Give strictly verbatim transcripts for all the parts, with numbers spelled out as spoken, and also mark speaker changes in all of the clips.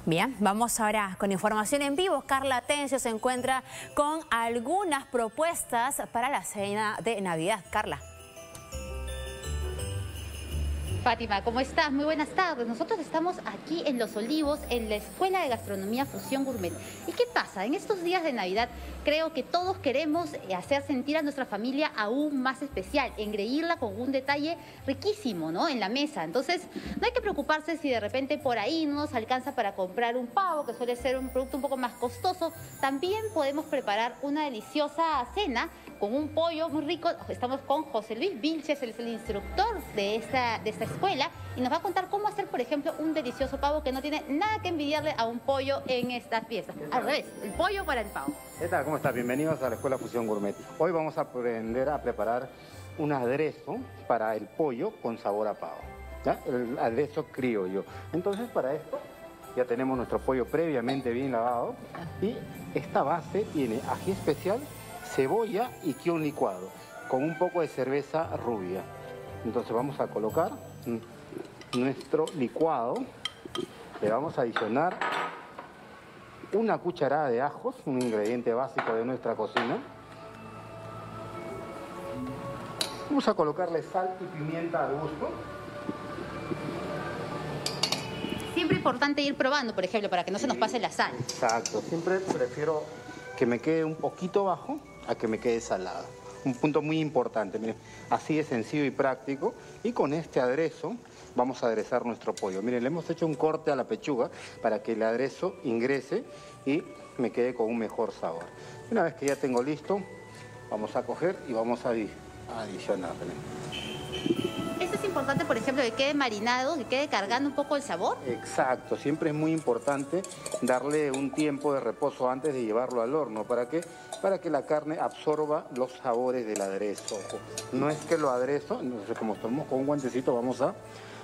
Speaker 1: Bien, vamos ahora con información en vivo. Carla Atencio se encuentra con algunas propuestas para la cena de Navidad. Carla.
Speaker 2: Fátima, ¿cómo estás? Muy buenas tardes. Nosotros estamos aquí en Los Olivos, en la Escuela de Gastronomía Fusión Gourmet. ¿Y qué pasa? En estos días de Navidad creo que todos queremos hacer sentir a nuestra familia aún más especial, engreírla con un detalle riquísimo, ¿no?, en la mesa. Entonces, no hay que preocuparse si de repente por ahí no nos alcanza para comprar un pavo, que suele ser un producto un poco más costoso. También podemos preparar una deliciosa cena con un pollo muy rico. Estamos con José Luis Vilches, él es el instructor de esta, de esta escuela, y nos va a contar cómo hacer, por ejemplo, un delicioso pavo que no tiene nada que envidiarle a un pollo en estas piezas. Al revés, el pollo para el pavo.
Speaker 3: ¿Qué tal? ¿Cómo estás? Bienvenidos a la Escuela Fusión Gourmet. Hoy vamos a aprender a preparar un aderezo para el pollo con sabor a pavo, ¿ya? El aderezo criollo. Entonces, para esto ya tenemos nuestro pollo previamente bien lavado, y esta base tiene ají especial, cebolla y kion licuado con un poco de cerveza rubia. Entonces vamos a colocar nuestro licuado, le vamos a adicionar una cucharada de ajos, un ingrediente básico de nuestra cocina. Vamos a colocarle sal y pimienta al gusto.
Speaker 2: Siempre importante ir probando, por ejemplo, para que no se nos pase la sal.
Speaker 3: Exacto, siempre prefiero que me quede un poquito bajo a que me quede salado. Un punto muy importante, miren, así de sencillo y práctico. Y con este aderezo vamos a aderezar nuestro pollo. Miren, le hemos hecho un corte a la pechuga para que el aderezo ingrese y me quede con un mejor sabor. Una vez que ya tengo listo, vamos a coger y vamos a adicionarle.
Speaker 2: Esto es importante, por ejemplo, que quede marinado, que quede cargando un poco el sabor.
Speaker 3: Exacto, siempre es muy importante darle un tiempo de reposo antes de llevarlo al horno. ¿Para qué? Para que la carne absorba los sabores del aderezo. Ojo, no es que lo aderezo, entonces como estamos con un guantecito vamos a...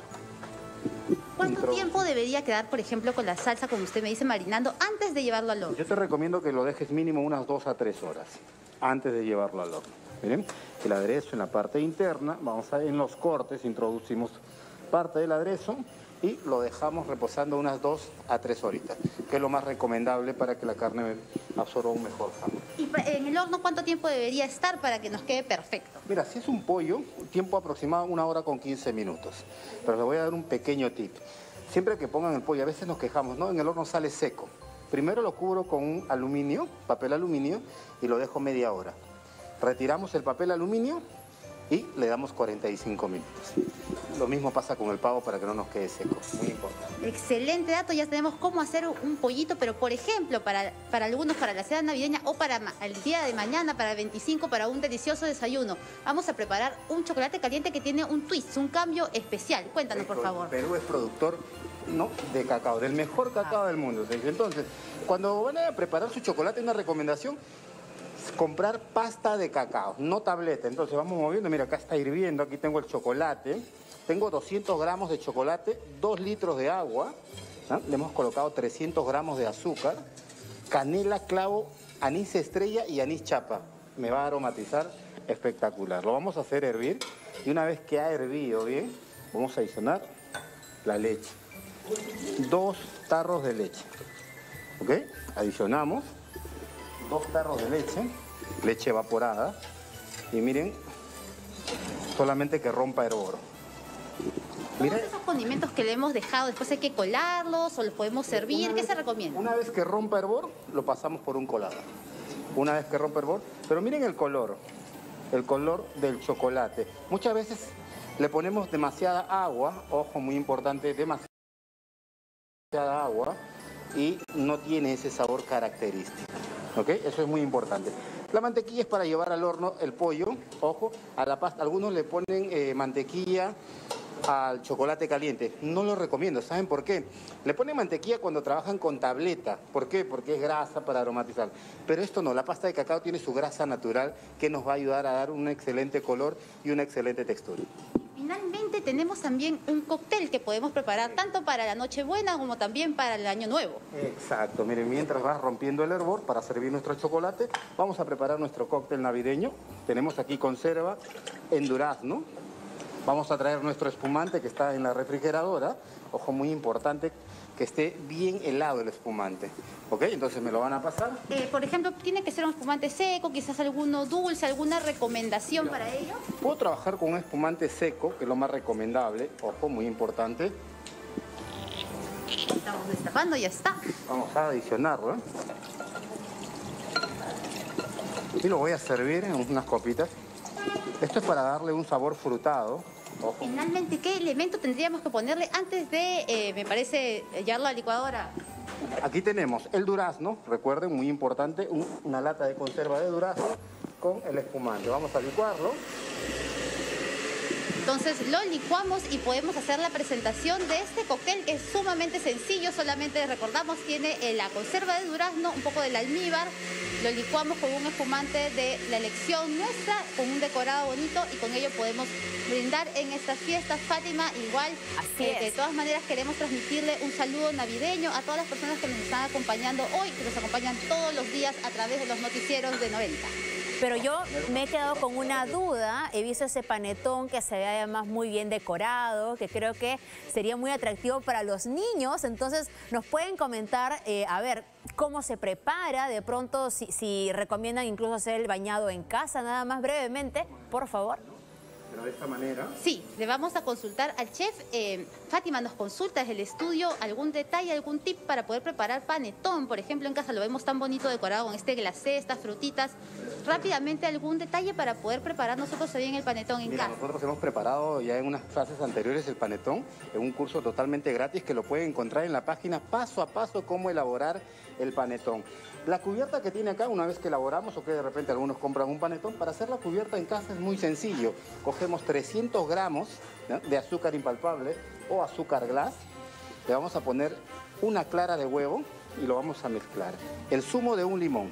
Speaker 2: ¿Cuánto introducir. tiempo debería quedar, por ejemplo, con la salsa, como usted me dice, marinando antes de llevarlo al horno?
Speaker 3: Yo te recomiendo que lo dejes mínimo unas dos a tres horas antes de llevarlo al horno. Miren, el aderezo en la parte interna, vamos a en los cortes, introducimos parte del aderezo y lo dejamos reposando unas dos a tres horitas, que es lo más recomendable para que la carne absorba un mejor sabor.
Speaker 2: ¿Y en el horno cuánto tiempo debería estar para que nos quede perfecto?
Speaker 3: Mira, si es un pollo, tiempo aproximado una hora con quince minutos. Pero les voy a dar un pequeño tip. Siempre que pongan el pollo, a veces nos quejamos, ¿no? En el horno sale seco. Primero lo cubro con un aluminio, papel aluminio, y lo dejo media hora. Retiramos el papel aluminio y le damos cuarenta y cinco minutos. Lo mismo pasa con el pavo para que no nos quede seco. Muy importante.
Speaker 2: Excelente dato, ya tenemos cómo hacer un pollito, pero por ejemplo, para, para algunos, para la cena navideña o para el día de mañana, para el veinticinco, para un delicioso desayuno, vamos a preparar un chocolate caliente que tiene un twist, un cambio especial. Cuéntanos, por favor.
Speaker 3: Perú es productor, ¿no?, de cacao, del mejor cacao ah. del mundo. Entonces, cuando van a preparar su chocolate, una recomendación: comprar pasta de cacao, no tableta. Entonces vamos moviendo, mira, acá está hirviendo, aquí tengo el chocolate, tengo doscientos gramos de chocolate, dos litros de agua, ¿no? Le hemos colocado trescientos gramos de azúcar, canela, clavo, anís estrella y anís chapa. Me va a aromatizar espectacular. Lo vamos a hacer hervir y una vez que ha hervido bien, vamos a adicionar la leche. Dos tarros de leche, ¿ok? Adicionamos dos tarros de leche, leche evaporada, y miren, solamente que rompa hervor.
Speaker 2: Todos esos condimentos que le hemos dejado, después hay que colarlos o los podemos servir, ¿qué se recomienda?
Speaker 3: Una vez que rompa hervor, lo pasamos por un colador. Una vez que rompa hervor, pero miren el color, el color del chocolate. Muchas veces le ponemos demasiada agua, ojo, muy importante, demasiada agua, y no tiene ese sabor característico. ¿Ok? Eso es muy importante. La mantequilla es para llevar al horno el pollo, ojo, a la pasta. Algunos le ponen eh, mantequilla al chocolate caliente. No lo recomiendo, ¿saben por qué? Le ponen mantequilla cuando trabajan con tableta. ¿Por qué? Porque es grasa para aromatizar. Pero esto no, la pasta de cacao tiene su grasa natural que nos va a ayudar a dar un excelente color y una excelente textura.
Speaker 2: Finalmente tenemos también un cóctel que podemos preparar tanto para la Nochebuena como también para el Año Nuevo.
Speaker 3: Exacto, miren, mientras va rompiendo el hervor para servir nuestro chocolate, vamos a preparar nuestro cóctel navideño. Tenemos aquí conserva en durazno, Vamos a traer nuestro espumante que está en la refrigeradora. Ojo, muy importante que esté bien helado el espumante. ¿Ok? Entonces me lo van a pasar.
Speaker 2: Eh, por ejemplo, ¿tiene que ser un espumante seco, quizás alguno dulce, alguna recomendación para ello?
Speaker 3: Puedo trabajar con un espumante seco, que es lo más recomendable. Ojo, muy importante.
Speaker 2: Estamos destapando, ya está.
Speaker 3: Vamos a adicionarlo. ¿eh? Y lo voy a servir en unas copitas. Esto es para darle un sabor frutado. Ojo.
Speaker 2: Finalmente, ¿qué elemento tendríamos que ponerle antes de, eh, me parece, llevarlo a la licuadora?
Speaker 3: Aquí tenemos el durazno, recuerden, muy importante, un- una lata de conserva de durazno con el espumante. Vamos a licuarlo.
Speaker 2: Entonces lo licuamos y podemos hacer la presentación de este cóctel que es sumamente sencillo, solamente recordamos tiene eh, la conserva de durazno, un poco del almíbar, lo licuamos con un espumante de la elección nuestra, con un decorado bonito y con ello podemos brindar en estas fiestas. Fátima, igual,
Speaker 1: Así
Speaker 2: eh,
Speaker 1: es.
Speaker 2: de todas maneras queremos transmitirle un saludo navideño a todas las personas que nos están acompañando hoy, que nos acompañan todos los días a través de los noticieros de noventa.
Speaker 1: Pero yo me he quedado con una duda. He visto ese panetón que se ve además muy bien decorado, que creo que sería muy atractivo para los niños. Entonces, nos pueden comentar, eh, a ver, cómo se prepara, de pronto, si, si recomiendan incluso hacer el bañado en casa, nada más brevemente, por favor.
Speaker 3: Pero de esta manera.
Speaker 2: Sí, le vamos a consultar al chef. Eh, Fátima nos consulta desde el estudio algún detalle, algún tip para poder preparar panetón. Por ejemplo, en casa lo vemos tan bonito decorado con este glacé, estas frutitas. Rápidamente, algún detalle para poder preparar nosotros bien el panetón en
Speaker 3: Mira,
Speaker 2: casa.
Speaker 3: nosotros hemos preparado ya en unas clases anteriores el panetón, en un curso totalmente gratis que lo pueden encontrar en la página paso a paso cómo elaborar el panetón. La cubierta que tiene acá, una vez que elaboramos o que de repente algunos compran un panetón, para hacer la cubierta en casa es muy sencillo. Cogemos trescientos gramos, ¿no?, de azúcar impalpable o azúcar glass, le vamos a poner una clara de huevo y lo vamos a mezclar. El zumo de un limón.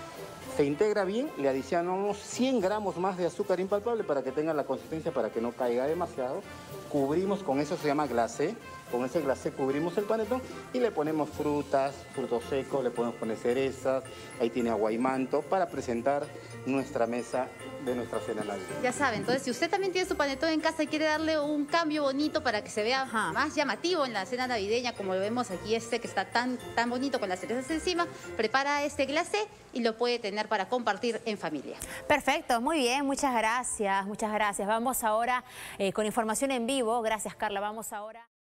Speaker 3: Se integra bien, le adicionamos cien gramos más de azúcar impalpable para que tenga la consistencia, para que no caiga demasiado. Cubrimos, con eso se llama glacé, con ese glacé cubrimos el panetón y le ponemos frutas, frutos secos, le podemos poner cerezas, ahí tiene aguaimanto para presentar nuestra mesa de nuestra cena navideña.
Speaker 2: Ya saben, entonces si usted también tiene su panetón en casa y quiere darle un cambio bonito para que se vea
Speaker 1: Ajá.
Speaker 2: más llamativo en la cena navideña, como lo vemos aquí, este que está tan, tan bonito con las cerezas encima, prepara este glacé y lo puede tener para compartir en familia.
Speaker 1: Perfecto, muy bien, muchas gracias, muchas gracias. Vamos ahora eh, con información en vivo. Gracias, Carla. Vamos ahora...